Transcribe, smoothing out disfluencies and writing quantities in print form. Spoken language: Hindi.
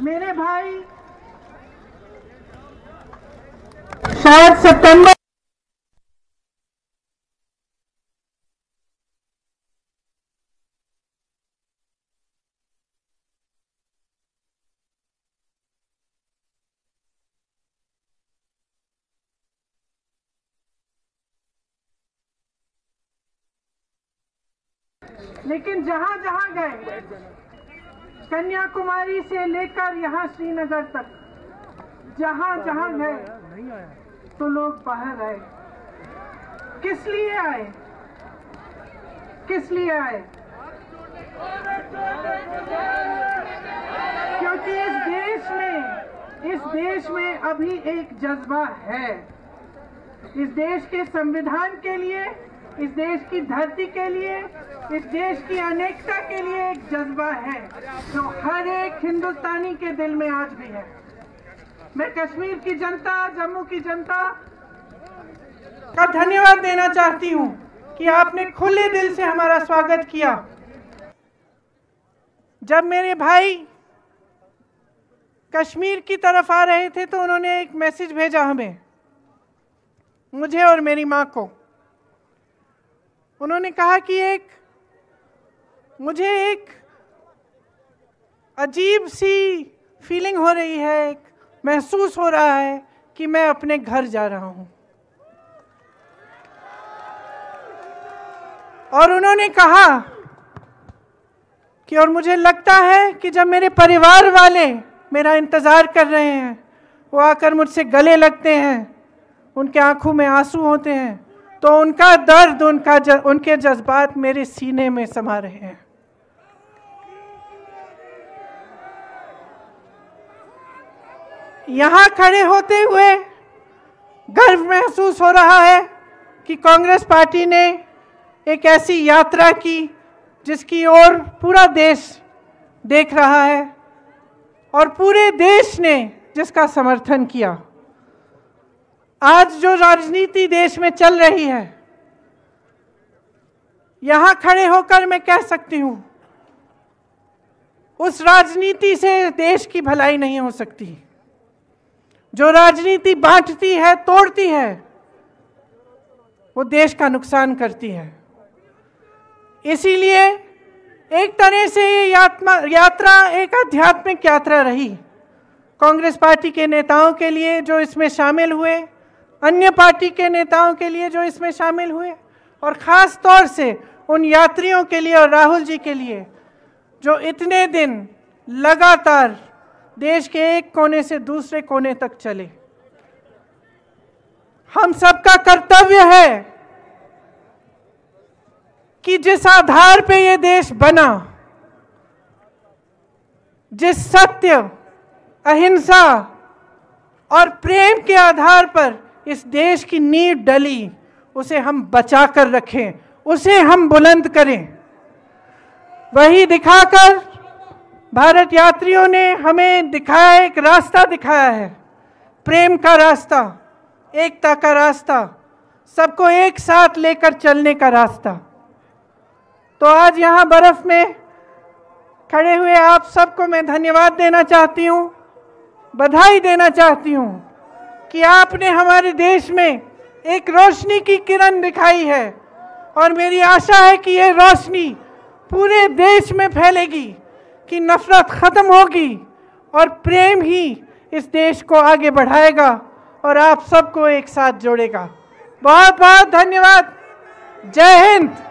मेरे भाई शायद सितंबर लेकिन जहां जहां गए, कन्याकुमारी से लेकर यहाँ श्रीनगर तक, जहां जहां गए तो लोग बाहर आए। किस लिए आए? किस लिए आए? क्योंकि इस देश में अभी एक जज्बा है। इस देश के संविधान के लिए, इस देश की धरती के लिए, इस देश की अनेकता के लिए एक जज्बा है जो हर एक हिंदुस्तानी के दिल में आज भी है। मैं कश्मीर की जनता, जम्मू की जनता का धन्यवाद देना चाहती हूं कि आपने खुले दिल से हमारा स्वागत किया। जब मेरे भाई कश्मीर की तरफ आ रहे थे तो उन्होंने एक मैसेज भेजा हमें, मुझे और मेरी माँ को। उन्होंने कहा कि मुझे एक अजीब सी फीलिंग हो रही है, महसूस हो रहा है कि मैं अपने घर जा रहा हूं। और उन्होंने कहा कि और मुझे लगता है कि जब मेरे परिवार वाले मेरा इंतजार कर रहे हैं, वो आकर मुझसे गले लगते हैं, उनके आंखों में आंसू होते हैं, तो उनका दर्द, उनके जज्बात मेरे सीने में समा रहे हैं। यहाँ खड़े होते हुए गर्व महसूस हो रहा है कि कांग्रेस पार्टी ने एक ऐसी यात्रा की जिसकी ओर पूरा देश देख रहा है और पूरे देश ने जिसका समर्थन किया। आज जो राजनीति देश में चल रही है, यहाँ खड़े होकर मैं कह सकती हूँ, उस राजनीति से देश की भलाई नहीं हो सकती। जो राजनीति बांटती है, तोड़ती है, वो देश का नुकसान करती है। इसीलिए एक तरह से ये यात्रा एक आध्यात्मिक यात्रा रही कांग्रेस पार्टी के नेताओं के लिए जो इसमें शामिल हुए, अन्य पार्टी के नेताओं के लिए जो इसमें शामिल हुए, और ख़ास तौर से उन यात्रियों के लिए और राहुल जी के लिए जो इतने दिन लगातार देश के एक कोने से दूसरे कोने तक चले। हम सबका कर्तव्य है कि जिस आधार पे ये देश बना, जिस सत्य, अहिंसा और प्रेम के आधार पर इस देश की नींव डली, उसे हम बचा कर रखें, उसे हम बुलंद करें। वही दिखाकर भारत यात्रियों ने हमें दिखाया, एक रास्ता दिखाया है, प्रेम का रास्ता, एकता का रास्ता, सबको एक साथ लेकर चलने का रास्ता। तो आज यहाँ बर्फ में खड़े हुए आप सबको मैं धन्यवाद देना चाहती हूँ, बधाई देना चाहती हूँ कि आपने हमारे देश में एक रोशनी की किरण दिखाई है, और मेरी आशा है कि ये रोशनी पूरे देश में फैलेगी, कि नफरत खत्म होगी और प्रेम ही इस देश को आगे बढ़ाएगा और आप सबको एक साथ जोड़ेगा। बहुत बहुत धन्यवाद। जय हिंद।